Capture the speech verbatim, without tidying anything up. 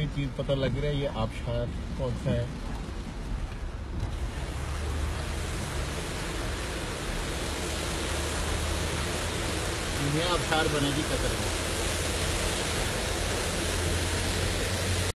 हमें चीज़ पता लग रहा है ये आबशार कौन सा है। ये आबशार बना जी कतर में।